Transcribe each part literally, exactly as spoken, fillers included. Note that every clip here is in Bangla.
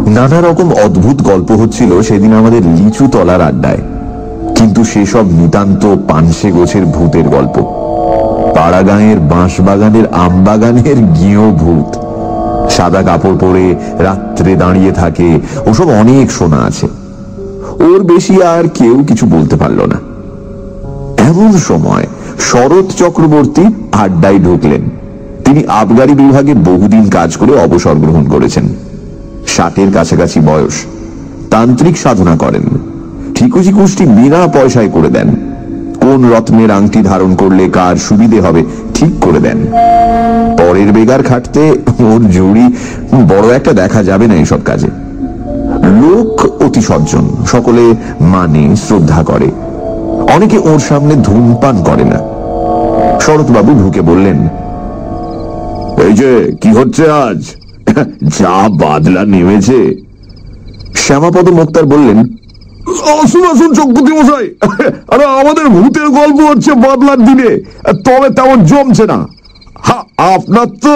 নানা রকম অদ্ভুত গল্প হচ্ছিল সেদিন আমাদের লিচু তলার আড্ডায়, কিন্তু সেসব নিতান্ত পানসে গোছের ভূতের গল্প। পাড়া গাঁয়ের বাঁশ বাগানের আম বাগানের গিয়েও ভূত, সাদা কাপড় পরে রাত্রে দাঁড়িয়ে থাকে, ওসব অনেক শোনা আছে। ওর বেশি আর কেউ কিছু বলতে পারল না। এমন সময় শরৎ চক্রবর্তী আড্ডায় ঢুকলেন। তিনি আবগারি বিভাগে বহুদিন কাজ করে অবসর গ্রহণ করেছেন। ষাটের কাছাকাছি বয়স, তান্ত্রিক সাধনা করেন, ঠিকুজি কুষ্টি বিনা পয়সায় করে দেন। কোন রত্নের আংটি ধারণ করলে কার সুবিধে হবে ঠিক করে দেন। পরের বেগার খাটতে ওর জুড়ি বড় একটা দেখা যাবে না এইসব কাজে। লোক অতি সজ্জন, সকলে মানে শ্রদ্ধা করে। অনেকে ওর সামনে ধূমপান করে না। শরৎবাবু ঢুকে বললেন, এই যে কি হচ্ছে আজ, যা বাদলা নেমেছে। শ্যামাপদ মোক্তার বললেন, আসুন আসুন চক্রবর্তী মশাই, আরে আমাদের ভূতের গল্প হচ্ছে বাদলার দিনে, তবে তেমন জমছে না। হ্যাঁ, আপনার তো।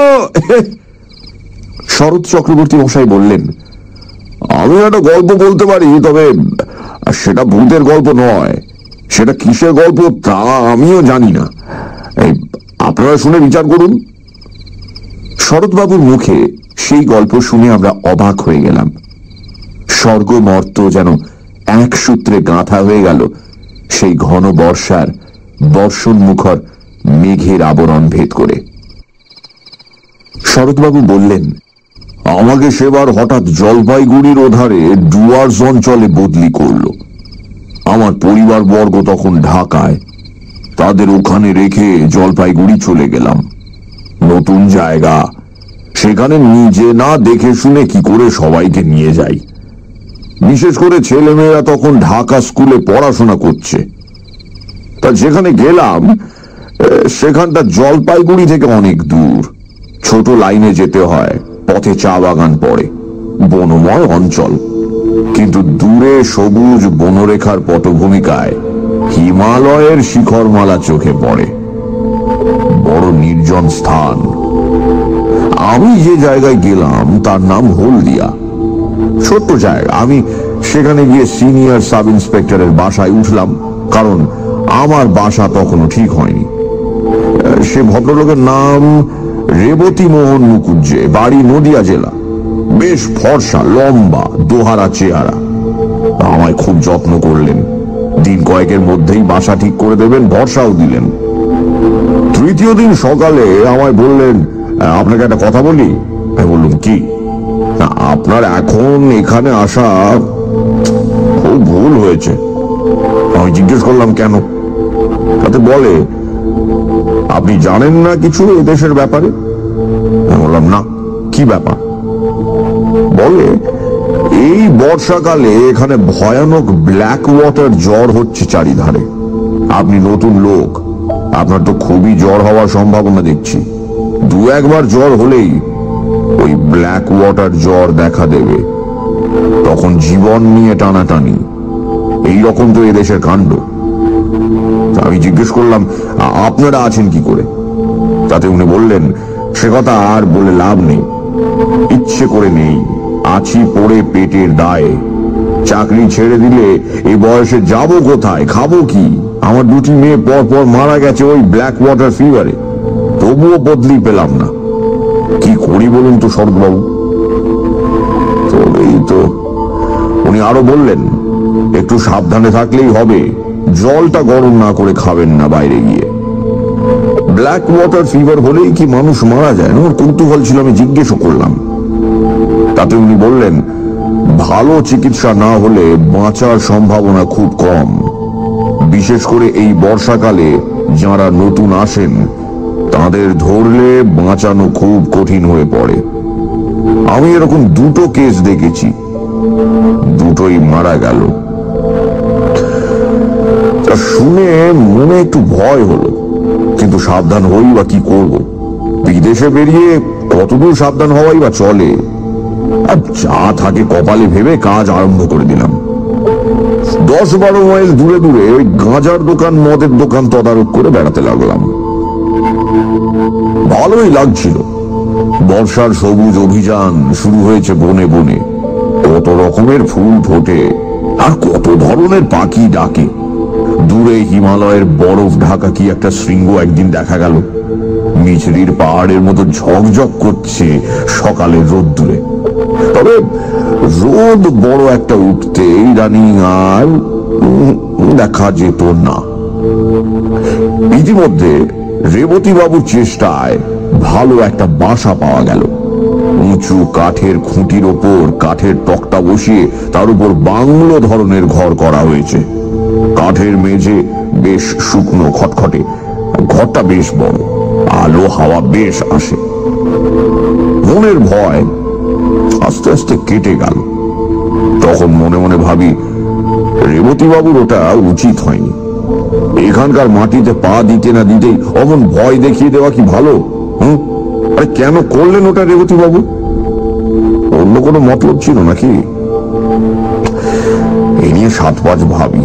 শরৎ চক্রবর্তী মশাই বললেন, আমি একটা গল্প বলতে পারি, তবে সেটা ভূতের গল্প নয়। সেটা কিসের গল্প তা আমিও জানি না, আপনারা শুনে বিচার করুন। শরৎবাবুর মুখে সেই গল্প শুনে আমরা অবাক হয়ে গেলাম। স্বর্গ মর্ত যেন এক সূত্রে গাঁথা হয়ে গেল সেই ঘন বর্ষার বর্ষণ মুখর মেঘের আবরণ ভেদ করে। শরৎবাবু বললেন, আমাকে সেবার হঠাৎ জলপাইগুড়ির ওধারে ডুয়ার্স অঞ্চলে বদলি করল। আমার পরিবার বর্গ তখন ঢাকায়, তাদের ওখানে রেখে জলপাইগুড়ি চলে গেলাম। নতুন জায়গা, সেখানে নিজে না দেখে শুনে কি করে সবাইকে নিয়ে যাই। বিশেষ করে ছেলেমেয়েরা তখন ঢাকা স্কুলে পড়াশোনা করছে। তা যেখানে গেলাম সেখানটা জলপাইগুড়ি থেকে অনেক দূর, ছোট লাইনে যেতে হয়, পথে চা বাগান পড়ে, বনময় অঞ্চল, কিন্তু দূরে সবুজ বনরেখার পটভূমিকায় হিমালয়ের শিখরমালা চোখে পড়ে। বড় নির্জন স্থান। আমি যে জায়গায় গেলাম তার নাম হলদিয়া। ছোট্ট জায়গা। আমি সেখানে গিয়ে সিনিয়র সাব ইন্সপেক্টরের বাসায় উঠলাম, কারণ আমার বাসা তখনও ঠিক হয়নি। সে ভদ্রলোকের নাম রেবতী মোহন মুকুজ্জে, বাড়ি নদিয়া জেলা। বেশ ফর্সা, লম্বা, দোহারা চেহারা। আমায় খুব যত্ন করলেন। দিন কয়েকের মধ্যেই বাসা ঠিক করে দেবেন ভরসাও দিলেন। তৃতীয় দিন সকালে আমায় বললেন, আপনাকে একটা কথা বলি। আমি বললাম, কি? আপনার এখন এখানে আসা খুব ভুল হয়েছে। আমি জিজ্ঞেস করলাম, কেন? তাতে বলে, আপনি জানেন না কিছু এই দেশের ব্যাপারে? আমি বললাম, না। কি ব্যাপার? বলে, এই বর্ষাকালে এখানে ভয়ানক ব্ল্যাক ওয়াটার জ্বর হচ্ছে চারিধারে। আপনি নতুন লোক, আপনার তো খুবই জ্বর হওয়ার সম্ভাবনা দেখছি। দু একবার জ্বর হলেই ওই ব্ল্যাক ওয়াটার জ্বর দেখা দেবে। তখন জীবন নিয়ে টানাটানি। এইরকম তো এদেশের কাণ্ড। আমি জিজ্ঞেস করলাম, আপনারা আছেন কি করে? তাতে উনি বললেন, সে কথা আর বলে লাভ নেই। ইচ্ছে করে নেই, আছি পড়ে পেটের দায়ে। চাকরি ছেড়ে দিলে এই বয়সে যাব কোথায়, খাবো কি? আমার দুটি মেয়ে পর পর মারা গেছে ওই ব্ল্যাক ওয়াটার ফিভারে, তবুও বদলি পেলাম না। কি করি বলুন তো শরৎবাবু? তবেই তো। উনি আরো বললেন, একটু সাবধানে থাকলেই হবে। জলটা গরম না করে খাবেন না বাইরে গিয়ে। ব্ল্যাক ওয়াটার ফিভার হলেই কি মানুষ মারা যায়? ওর কৌতূহল ছিল, আমি জিজ্ঞেসও করলাম। তাতে উনি বললেন, ভালো চিকিৎসা না হলে বাঁচার সম্ভাবনা খুব কম। বিশেষ করে এই বর্ষাকালে যারা নতুন আসেন তাদের ধরলে বাঁচানো খুব কঠিন হয়ে পড়ে। আমি এরকম দুটো কেস দেখেছি, দুটোই মারা গেল। তা শুনে মনে একটু ভয় হলো, কিন্তু সাবধান হই বা কি করব? বিদেশে বেরিয়ে কতদূর সাবধান হওয়াই বা চলে? আর যা থাকে কপালে ভেবে কাজ আরম্ভ করে দিলাম। দশ বারো মাইল দূরে দূরে ওই গাঁজার দোকান, মদের দোকান তদারক করে বেড়াতে লাগলাম। ভালোই লাগছিল। বর্ষার সবুজ অভিযান শুরু হয়েছে বনে বনে। কত রকমের ফুল ফোটে আর কত ধরনের পাখি ডাকে। দূরে হিমালয়ের বরফ ঢাকা কি একটা শৃঙ্গ একদিন দেখা গেল, মিছরির পাহাড়ের মতো ঝকঝক করছে সকালের রোদ্দুরে। তবে রোদ বড় একটা উঠতে ইদানিং আর দেখা যেত না। ইতিমধ্যে রেবতী বাবুর চেষ্টায় ভালো একটা বাসা পাওয়া গেল। উঁচু কাঠের খুঁটির ওপর কাঠের তক্তা বসিয়ে তার উপর বাংলো ধরনের ঘর করা হয়েছে। কাঠের মেঝে বেশ শুকনো খটখটে, ঘরটা বেশ বড়, আলো হাওয়া বেশ আসে। মনের ভয় আস্তে আস্তে কেটে গেল। তখন মনে মনে ভাবি, রেবতী বাবুর ওটা উচিত হয়নি। এখানকার মাটিতে পা দিতে না দিতেই অমন ভয় দেখিয়ে দেওয়া কি ভালো? হুম, আরে কেন করলেন ওটা রেবতী বাবু? অন্য কোনো মতলব ছিল নাকি? এ নিয়ে সাত পাঁচ ভাবি।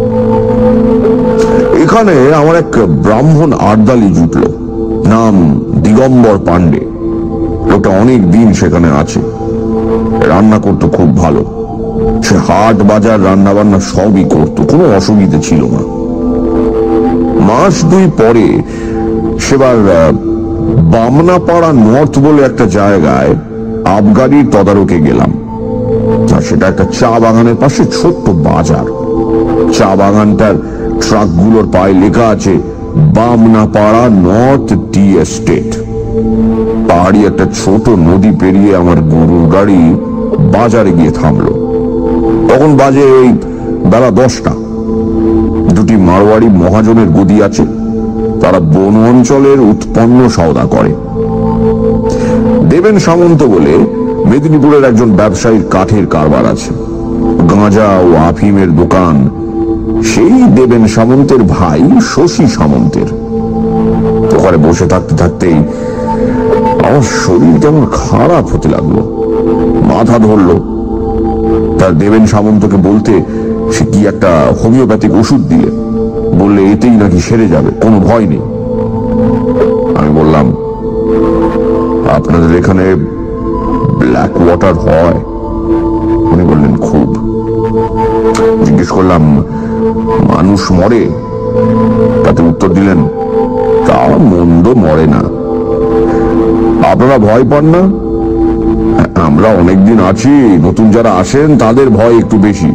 এখানে আমার এক ব্রাহ্মণ আর্দালি জুটল, নাম দিগম্বর পাণ্ডে। লোকটা অনেক দিন সেখানে আছে, রান্না করতো খুব ভালো। সে হাট বাজার রান্না বান্না সবই করতো, কোনো অসুবিধা ছিল না। মাস দুই পরে সেবার বামনাপাড়া নর্থ বলে একটা জায়গায় আবগারির তদারকে গেলাম। সেটা একটা চা বাগানের পাশে ছোট্ট বাজার। চা বাগানটার ট্রাকগুলোর পায়ে লেখা আছে বামনাপাড়া নর্থ টি এস্টেট। পাহাড়ি একটা ছোট নদী পেরিয়ে আমার গরুর গাড়ি বাজারে গিয়ে থামলো। তখন বাজে ওই বেলা দশটা। দুটি মারোয়াড়ি মহাজনের গদি আছে, তারা বন অঞ্চলের উৎপন্ন সওদা করে। দেবেন সামন্ত বলে মেদিনীপুরের একজন ব্যবসায়ীর কাঠের কারবার আছে, গাঁজা ও আফিমের দোকান সেই দেবেন সামন্তের ভাই শশী সামন্তের। ওখানে বসে থাকতে থাকতেই আমার শরীর কেমন খারাপ হতে লাগলো, মাথা ধরলো। তার দেবেন সামন্তকে বলতে সে কি একটা হোমিওপ্যাথিক ওষুধ দিলে, বললে এতেই নাকি সেরে যাবে, কোনো ভয় নেই। আমি বললাম, আপনাদের এখানে ব্ল্যাক ওয়াটার হয়? উনি বললেন, খুব। জিজ্ঞেস করলাম, মানুষ মরে? তাতে উত্তর দিলেন, তা মন্দ মরে না। আপনারা ভয় পান না? আমরা অনেকদিন আছি, নতুন যারা আসেন তাদের ভয় একটু বেশি।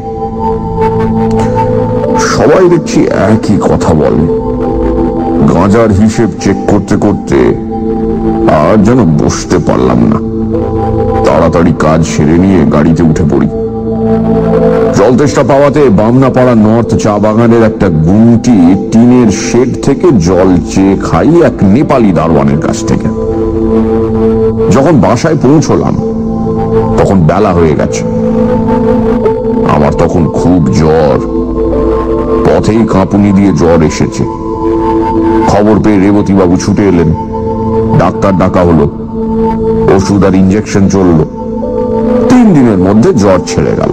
সবাই দেখছি একই কথা বলে। গাঁজার হিসেব চেক করতে করতে আর যেন বসতে পারলাম না। তাড়াতাড়ি কাজ সেরে নিয়ে গাড়িতে উঠে পড়ি। জল তেষ্টা পাওয়াতে বামনাপাড়া নর্থ চা বাগানের একটা গুমটি টিনের শেড থেকে জল চেয়ে খাই এক নেপালি দারোয়ানের কাছ থেকে। যখন বাসায় পৌঁছলাম তখন বেলা হয়ে গেছে। আমার তখন খুব জ্বর, পথেই কাঁপুনি দিয়ে জ্বর এসেছে। খবর পেয়ে রেবতী বাবু ছুটে এলেন, ডাক্তার ডাকা হলো, ওষুধ আর ইঞ্জেকশন চলল। তিন দিনের মধ্যে জ্বর ছেড়ে গেল।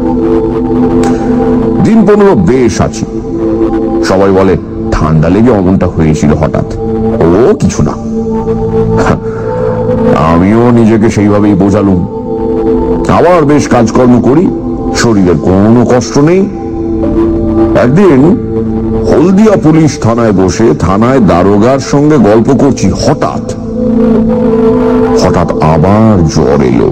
দিন পনেরো বেশ আছি। সবাই বলে ঠান্ডা লেগে অমনটা হয়েছিল হঠাৎ, ও কিছু না। আমিও নিজেকে সেইভাবেই বোঝালুম। আবার বেশ কাজকর্ম করি, শরীরের কোনো কষ্ট নেই। একদিন হলদিয়া পুলিশ থানায় বসে থানায় দারোগার সঙ্গে গল্প করছি, হঠাৎ হঠাৎ আবার জ্বর এলো।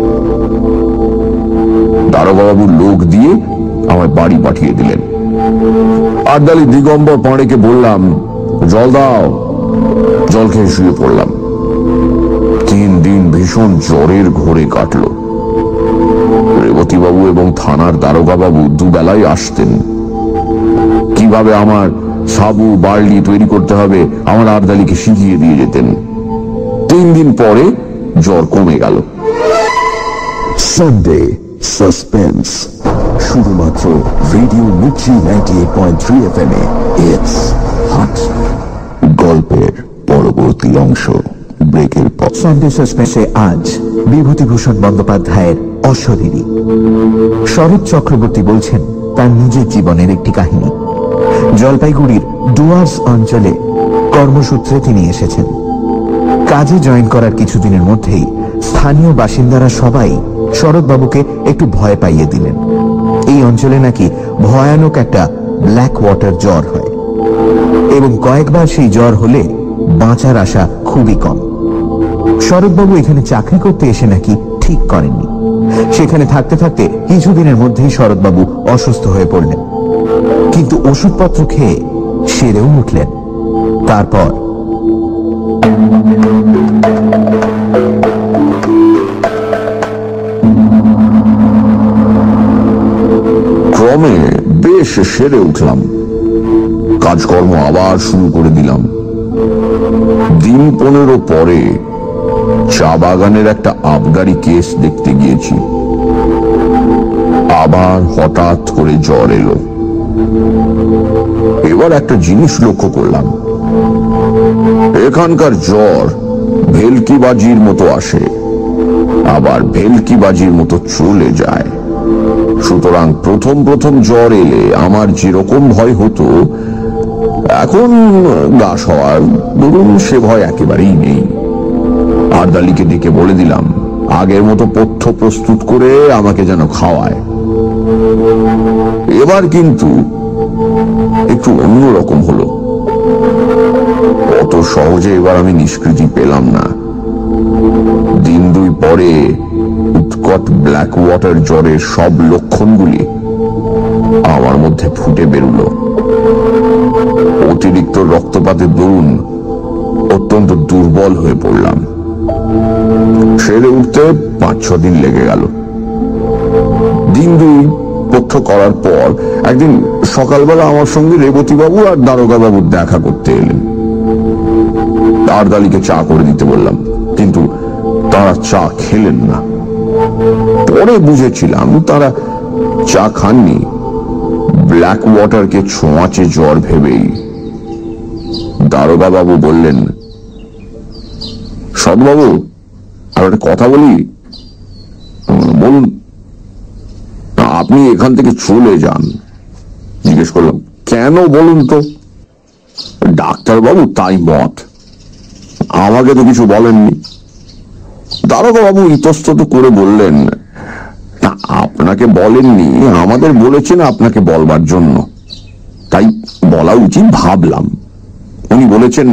দারোগাবাবুর লোক দিয়ে আমায় বাড়ি পাঠিয়ে দিলেন। আর্দালি দিগম্বর পাঁড়েকে বললাম, জল দাও। জল খেয়ে শুয়ে পড়লাম। তিন দিন ভীষণ জ্বরের ঘোরে কাটল। রেবতী বাবু এবং থানার দারোগা বাবু দুবেলায় আসতেন। কিভাবে আমার সাবু বার্লি তৈরি করতে হবে আমার আর্দালিকে শিখিয়ে দিয়ে যেতেন। তিন দিন পরে জ্বর কমে গেল। সানডে সাসপেন্স, শুধুমাত্র radio Mirchi ninety eight point three F M এ। It's hot. গল্পের পরবর্তী অংশ ব্রেকের পর। সানডে সাসপেন্সে আজ বিভূতিভূষণ বন্দ্যোপাধ্যায়ের অশরীরী। শরৎ চক্রবর্তী বলছেন তার নিজের জীবনের একটি কাহিনী। জলপাইগুড়ির ডুয়ার্স অঞ্চলে কর্মসূত্রে তিনি এসেছেন। কাজে জয়েন করার কিছুদিনের মধ্যেই স্থানীয় বাসিন্দারা সবাই শরৎবাবুকে একটু ভয় পাইয়ে দিলেন। এই অঞ্চলে নাকি ভয়ানক একটা ব্ল্যাক ওয়াটার জ্বর হয় এবং কয়েকবার সেই জ্বর হলে বাঁচার আশা খুবই কম। শরৎবাবু এখানে চাকরি করতে এসে নাকি ঠিক করেননি। সেখানে থাকতে থাকতে কিছুদিনের মধ্যেই শরৎবাবু অসুস্থ হয়ে পড়লেন, কিন্তু ওষুধপত্র খেয়ে সেরেও উঠলেন। তারপর ক্রমে বেশ সেরে উঠলাম, কাজকর্ম আবার শুরু করে দিলাম। দিন পনেরো পরে চা বাগানের একটা আবগারি কেস দেখতে গিয়েছি। আবার হঠাৎ করে জ্বর এলো। এবার একটা জিনিস লক্ষ্য করলাম, এখানকার জ্বর ভেলকিবাজির মতো আসে, আবার ভেলকিবাজির মতো চলে যায়। সুতরাং প্রথম প্রথম জ্বর এলে আমার যেরকম ভয় হতো, এখন গা সওয়ার ধরুন সে ভয় একেবারেই নেই। আরদালিকে ডেকে বলে দিলাম আগের মতো পথ্য প্রস্তুত করে আমাকে যেন খাওয়ায়। এবার কিন্তু একটু অন্যরকম হলো। অত সহজে এবার আমি নিষ্কৃতি পেলাম না। দিন দুই পরে উৎকট ব্ল্যাক ওয়াটার জ্বরের সব লক্ষণগুলি আমার মধ্যে ফুটে বেরুল। অতিরিক্ত রক্তপাতের দরুন অত্যন্ত দুর্বল হয়ে পড়লাম। সেরে উঠতে পাঁচ ছ দিন লেগে গেল। দিন দুই পথ্য করার পর একদিন সকালবেলা আমার সঙ্গে রেবতীবাবু আর দারোগা বাবু দেখা করতে এলেন। আরদালিকে চা করে দিতে বললাম, কিন্তু তারা চা খেলেন না। পরে বুঝেছিলাম তারা চা খাননি ব্ল্যাক ওয়াটারকে ছোঁয়াচে জ্বর ভেবেই। দারোগা বাবু বললেন, সৎবাবু আর একটা কথা বলি। বলুন। আপনি এখান থেকে চলে যান। জিজ্ঞেস করলাম, কেন বলুন তো? ডাক্তারবাবু তাই মত, আমাকে তো কিছু বলেননি। দারোগা বাবু ইতস্তত করে বললেন, না আপনাকে বলেননি, আমাদের বলেছেন আপনাকে বলবার জন্য, তাই বলা উচিত ভাবলাম। উনি বলেছেন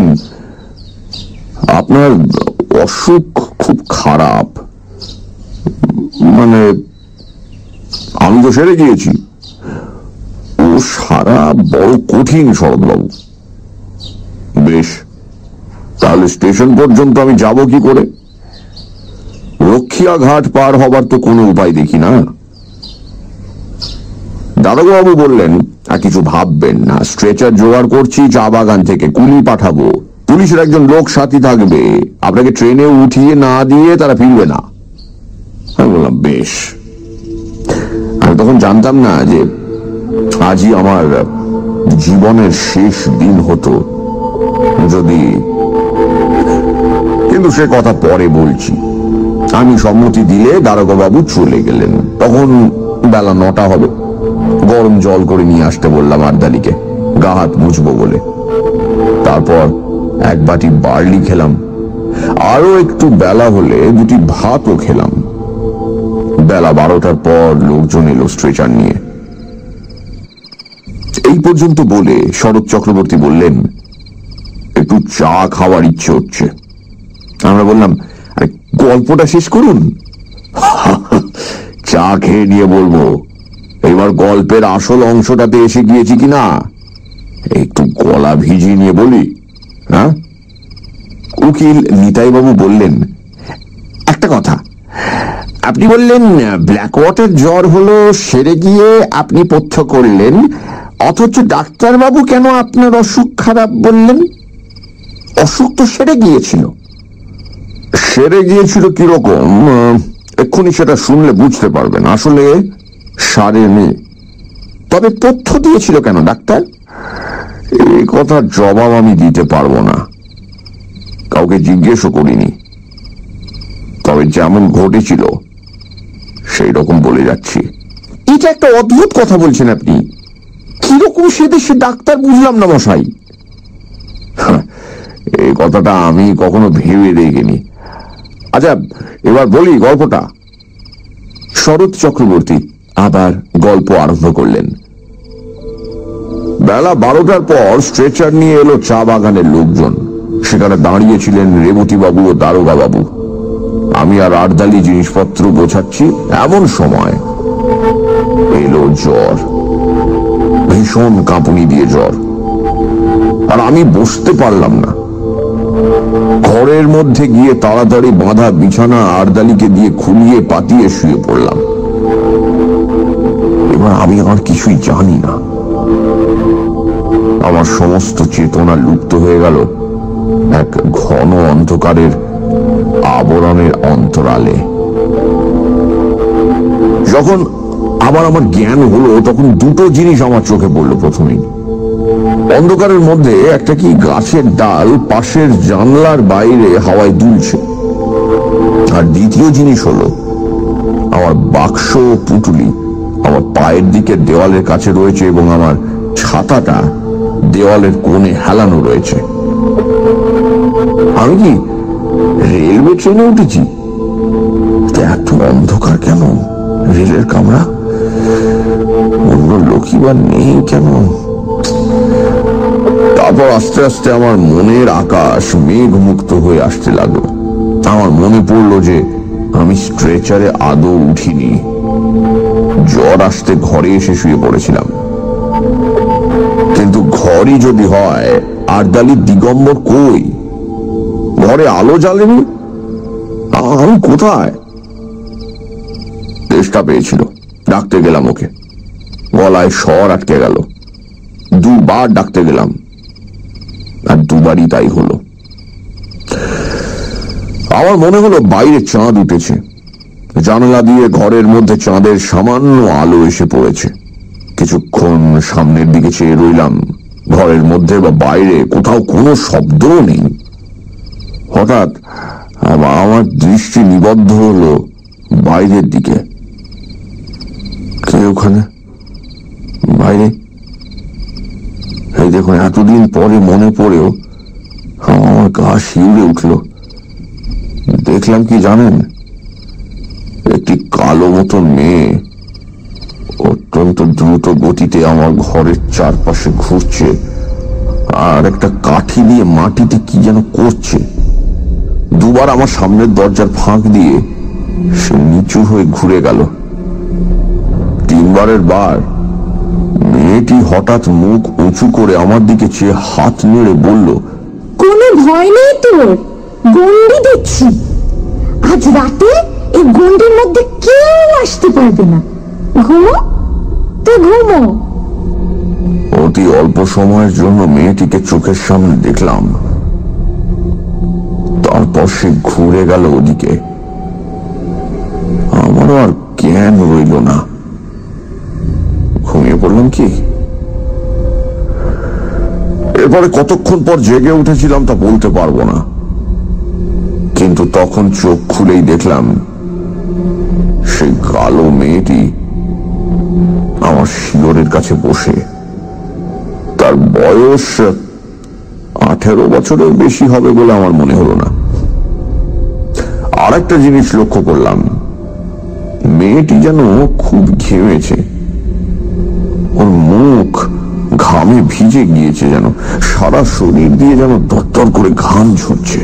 আপনার অসুখ খুব খারাপ। মানে আমি তো সেরে গিয়েছি, ও সারা বড় কঠিন শরৎবাবু। বেশ, তাহলে স্টেশন পর্যন্ত আমি যাব কি করে? রক্ষিয়া ঘাট পার হবার তো কোনো উপায় দেখি না। দারোগাবাবু বললেন, আর কিছু ভাববেন না, স্ট্রেচার জোগাড় করছি, চা বাগান থেকে কুলি পাঠাবো, পুলিশের একজন লোক সাথী থাকবে, আপনাকে ট্রেনে উঠিয়ে না দিয়ে তারা ফিরবে না। আমি বললাম, বেশ। আমি তখন জানতাম না যে আজই আমার জীবনের শেষ দিন হতো যদি, কিন্তু সে কথা পরে বলছি। আমি সম্মতি দিলে দারোগাবাবু চলে গেলেন। তখন বেলা নটা হবে। গরম জল করে নিয়ে আসতে বললাম আরদালিকে, গা হাত মুছবো বলে। তারপর এক বাটি বার্লি খেলাম। আরো একটু বেলা হলে দুটি ভাতও খেলাম। বেলা বারোটার পর লোকজন এলো স্ট্রেচার নিয়ে। এই পর্যন্ত বলে শরৎ চক্রবর্তী বললেন, একটু চা খাওয়ার ইচ্ছে হচ্ছে। আমরা বললাম, আরে গল্পটা শেষ করুন। চা খেয়ে নিয়ে বলবো। এবার গল্পের আসল অংশটাতে এসে গিয়েছি কিনা একটু গলা ভিজিয়ে নিয়ে বলি। হ্যাঁ? উকিল নিতাইবাবু বললেন, একটা কথা, আপনি বললেন ব্ল্যাক ওয়াটার জ্বর হলো, সেরে গিয়ে আপনি পথ্য করলেন, অথচ ডাক্তারবাবু কেন আপনার অসুখ খারাপ বললেন? অসুখ তো সেরে গিয়েছিল। সেরে গিয়েছিল কিরকম এক্ষুনি সেটা শুনলে বুঝতে পারবেন। আসলে সারেনি। তবে তথ্য দিয়েছিল কেন ডাক্তার? এই কথার জবাব আমি দিতে পারবো না, কাউকে জিজ্ঞেসও করিনি। তবে যেমন ঘটেছিল সেই রকম বলে যাচ্ছি। এটা একটা অদ্ভুত কথা বলছেন আপনি। কিরকম সে দেশে ডাক্তার বুঝলাম না মশাই। এই কথাটা আমি কখনো ভেবে দেখিনি। আচ্ছা, এবার বলি গল্পটা। শরৎ চক্রবর্তী আবার গল্প আরম্ভ করলেন। বেলা বারোটার পর স্ট্রেচার নিয়ে এলো চা বাগানের লোকজন। সেখানে দাঁড়িয়েছিলেন রেবতীবাবু ও দারোগা বাবু। আমি আর আর্দালি জিনিসপত্র গোছাচ্ছি, এমন সময় এলো জ্বর, ভীষণ কাঁপুনি দিয়ে জ্বর। আর আমি বসতে পারলাম না। ঘরের মধ্যে গিয়ে তাড়াতাড়ি বাঁধা বিছানা আর্দালিকে দিয়ে খুলিয়ে পাতিয়ে শুয়ে পড়লাম। এবার আমি আর কিছুই জানি না। আমার সমস্ত চেতনা লুপ্ত হয়ে গেল এক ঘন অন্ধকারের আবরণের অন্তরালে। যখন আবার আমার জ্ঞান হলো তখন দুটো জিনিস আমার চোখে পড়লো। প্রথমেই অন্ধকারের মধ্যে একটা কি গাছের ডাল পাশের জানলার বাইরে হাওয়ায় দুলছে। আর দ্বিতীয় জিনিস হলো আমার বাক্স পুটুলি আমার পায়ের দিকে দেওয়ালের কাছে রয়েছে এবং আমার ছাতাটা দেওয়ালের কোণে হেলানো রয়েছে। আমি কি রেলওয়ে ট্রেনে উঠেছি? এত অন্ধকার কেন? রেলের কামরা, অন্য লোকই বা নেই কেন? তারপর আস্তে আস্তে আমার মনের আকাশ মেঘমুক্ত হয়ে আসতে লাগলো। আমার মনে পড়লো যে আমি স্ট্রেচারে আদৌ উঠিনি। জ্বর আসতে ঘরে এসে শুয়ে পড়েছিলাম। কিন্তু ঘরই যদি হয়, আর্দালি দিগম্বর কই? ঘরে আলো জ্বালেনি। আমি কোথায়? চেষ্টা পেয়েছিল, ডাকতে গেলাম ওকে। গলায় স্বর আটকে গেল। দুবার ডাকতে গেলাম, আর দুবারই তাই হলো। আমার মনে হলো বাইরে চাঁদ উঠেছে। জানালা দিয়ে ঘরের মধ্যে চাঁদের সামান্য আলো এসে পড়েছে। কিছুক্ষণ সামনের দিকে চেয়ে রইলাম। ঘরের মধ্যে বা বাইরে কোথাও কোনো শব্দও নেই। হঠাৎ আমার দৃষ্টি নিবদ্ধ হলো বাইরের দিকে। কে ওখানে বাইরে? এই দেখুন, এতদিন পরে মনে পড়েও আমার গা শিউরে উঠল। দেখলাম কি জানেন? একটি কালো মতন মেয়ে অত্যন্ত দ্রুত গতিতে আমার ঘরের চারপাশে ঘুরছে আর একটা কাঠি দিয়ে মাটিতে কি যেন করছে। দুবার আমার সামনের দরজার ফাঁক দিয়ে সে নিচু হয়ে ঘুরে গেল। তিনবারের বার মেয়েটি হঠাৎ মুখ উঁচু করে আমার দিকে চেয়ে হাত নেড়ে বলল, কোনো ভয় নেই তোর, গন্ডি দেখছি। আজ রাতে এই গন্ডির মধ্যে কেউ আসতে পারবে না। ঘুমো তো ঘুমো। অতি অল্প সময়ের জন্য মেয়েটিকে চোখের সামনে দেখলাম। তারপর সে ঘুরে গেল ওদিকে। আমারও আর জ্ঞান রইল না। ঘুমিয়ে পড়লাম কি? এরপরে কতক্ষণ পর জেগে উঠেছিলাম তা বলতে পারবো না, কিন্তু তখন চোখ খুলেই দেখলাম সেই কালো মেয়েটি আমার শিয়রের কাছে বসে। তার বয়স আঠেরো বছরের বেশি হবে বলে আমার মনে হলো না। আর একটা জিনিস লক্ষ্য করলাম, মেয়েটি যেন খুব ঘেমেছে। ওর মুখ ঘামে ভিজে গিয়েছে, যেন সারা শরীর দিয়ে যেন দরদর করে ঘাম ঝরছে।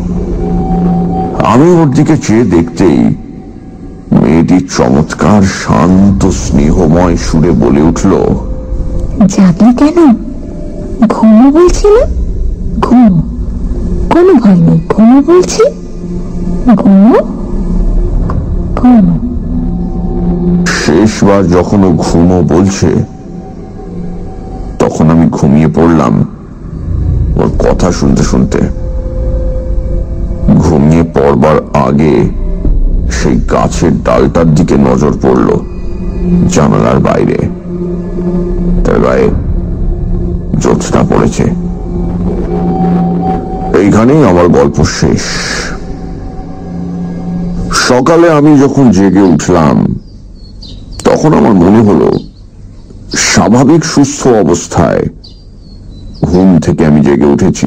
আমি ওর দিকে চেয়ে দেখতেই মেয়েটি চমৎকার শান্ত স্নেহময় সুরে বলে উঠল, জাগলি কেন? ঘুমো বলছি না? ঘুমো, কোনো ভয় নেই। ঘুমো বলছি, ঘুমো ঘুমো। শেষবার যখন ও ঘুমো বলছে তখন আমি ঘুমিয়ে পড়লাম ওর কথা শুনতে শুনতে। ঘুমিয়ে পড়বার আগে সেই গাছের ডালটার দিকে নজর পড়ল জানালার বাইরে। তার গায়ে জ্যোৎস্না পড়েছে। এইখানেই আমার গল্প শেষ। সকালে আমি যখন জেগে উঠলাম তখন আমার মনে হলো স্বাভাবিক সুস্থ অবস্থায় ঘুম থেকে আমি জেগে উঠেছি।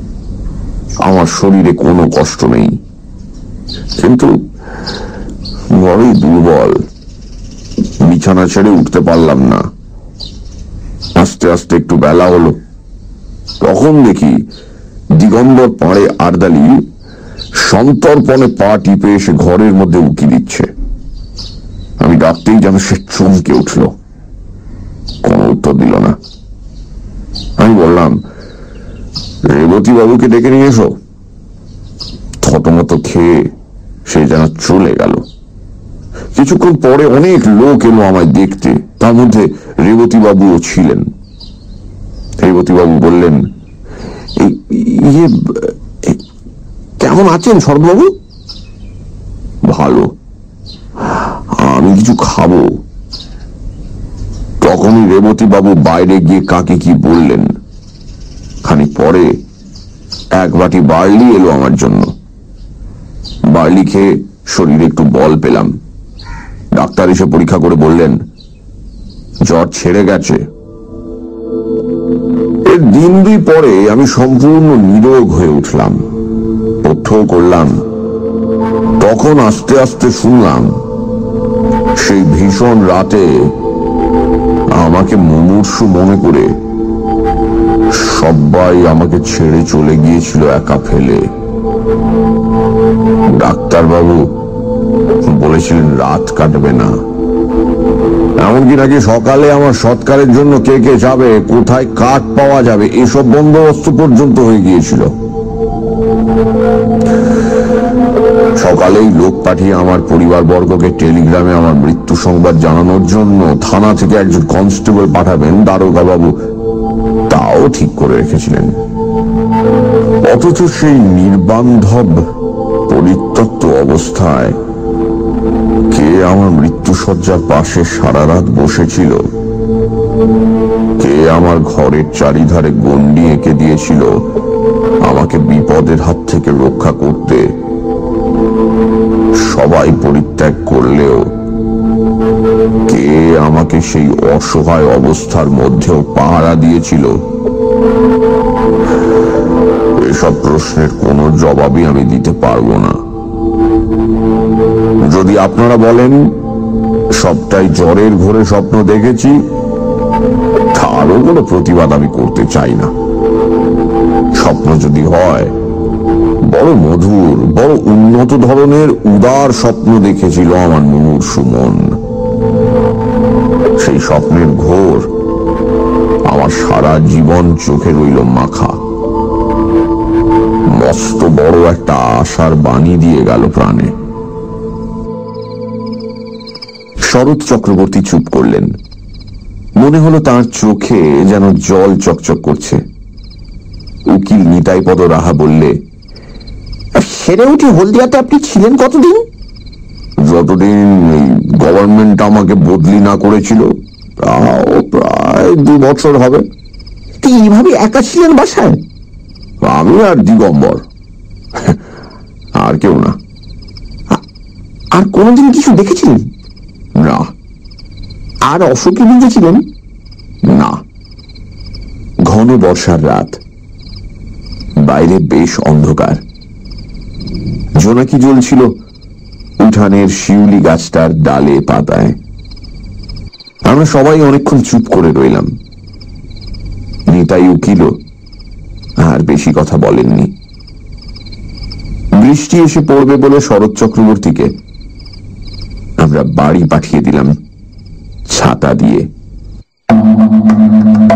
আমার শরীরে কোনো কষ্ট নেই, কিন্তু বড়ই দুর্বল, বিছানা ছেড়ে উঠতে পারলাম না। আস্তে আস্তে একটু বেলা হলো, তখন দেখি দিগম্বর পাড়ে আরদালি সন্তর্পণে পা টিপে এসে ঘরের মধ্যে উকি দিচ্ছে। আমি ডাকতেই যেন সে চমকে উঠল, কোনো উত্তর দিল না। আমি বললাম, রেবতী বাবুকে ডেকে নিয়ে এসো। থতমত খেয়ে সে যেন চলে গেল। কিছুক্ষণ পরে অনেক লোক এলো আমায় দেখতে, তার মধ্যে রেবতী বাবুও ছিলেন। রেবতী বাবু বললেন, ইয়ে কেমন আছেন শরৎবাবু? ভালো, আমি কিছু খাবো। তখনই রেবতী বাবু বাইরে গিয়ে কাকে কি বললেন। খানিক পরে এক বাটি বার্লি এলো আমার জন্য। বার্লি খেয়ে শরীরে একটু বল পেলাম। ডাক্তার এসে পরীক্ষা করে বললেন, জ্বর ছেড়ে গেছে। এর দিন দুই পরে আমি সম্পূর্ণ নিরোগ হয়ে উঠলাম, পথ্যও করলাম। তখন আস্তে আস্তে শুনলাম, সেই ভীষণ রাতে আমাকে মুমূর্ষু মনে করে সবাই আমাকে ছেড়ে চলে গিয়েছিল একা ফেলে। ডাক্তারবাবু বলেছিলেন রাত কাটবে না, এমনকি নাকি সকালে আমার সৎকারের জন্য কে কে যাবে, কোথায় কাঠ পাওয়া যাবে, এসব বন্দোবস্ত পর্যন্ত হয়ে গিয়েছিল। সকালেই লোক পাঠিয়ে আমার পরিবার বর্গকে টেলিগ্রামে আমার মৃত্যু সংবাদ জানানোর জন্য থানা থেকে একজন কনস্টেবল পাঠাবেন দারোগা বাবু তাও ঠিক করে রেখেছিলেন। অথচ সেই নির্বান্ধব পরিত্যক্ত অবস্থায় কে আমার মৃত্যুসজ্জার পাশে সারা রাত বসেছিল, কে আমার ঘরের চারিধারে গণ্ডি এঁকে দিয়েছিল আমাকে বিপদের হাত থেকে রক্ষা করতে। সবাই পরিত্যাগ করলেও কে আমাকে সেই অসহায় অবস্থার মধ্যেও পাহারা দিয়েছিল, এসব প্রশ্নের কোনো জবাবই আমি দিতে পারবো না। যদি আপনারা বলেন সবটাই জ্বরের ঘোরে স্বপ্ন দেখেছি, তারও কোনো প্রতিবাদ আমি করতে চাই না। স্বপ্ন যদি হয় বড় মধুর, বড় উন্নত ধরনের উদার স্বপ্ন দেখেছিল আমার মুমূর্ষু মন। সেই স্বপ্নের ঘোর আমার সারা জীবন চোখে রইল মাখা। মস্ত বড় একটা আশার বাণী দিয়ে গেল প্রাণে। শরৎ চক্রবর্তী চুপ করলেন। মনে হলো তার চোখে যেন জল চকচক করছে। উকিল নিতাইপদ রাহা বললে, সেরে উঠে হলদিয়াতে আপনি ছিলেন কতদিন? যতদিন গভর্নমেন্ট আমাকে বদলি না করেছিল, তাও প্রায় দু বছর হবে। এইভাবে একা ছিলেন বাসায়? আমি আর দিগম্বর, আর কেউ না। আর কোনদিন কিছু দেখেছিলেন? না। আর অশোকে বুঝেছিলেন? না। ঘন বর্ষার রাত, বাইরে বেশ অন্ধকার। জোনাকি জ্বলছিল উঠানের শিউলি গাছটার ডালে পাতায়। আমরা সবাই অনেকক্ষণ চুপ করে রইলাম। নিতাই উকিল আর বেশি কথা বলেননি। বৃষ্টি এসে পড়বে বলে শরৎ চক্রবর্তীকে আমরা বাড়ি পাঠিয়ে দিলাম ছাতা দিয়ে।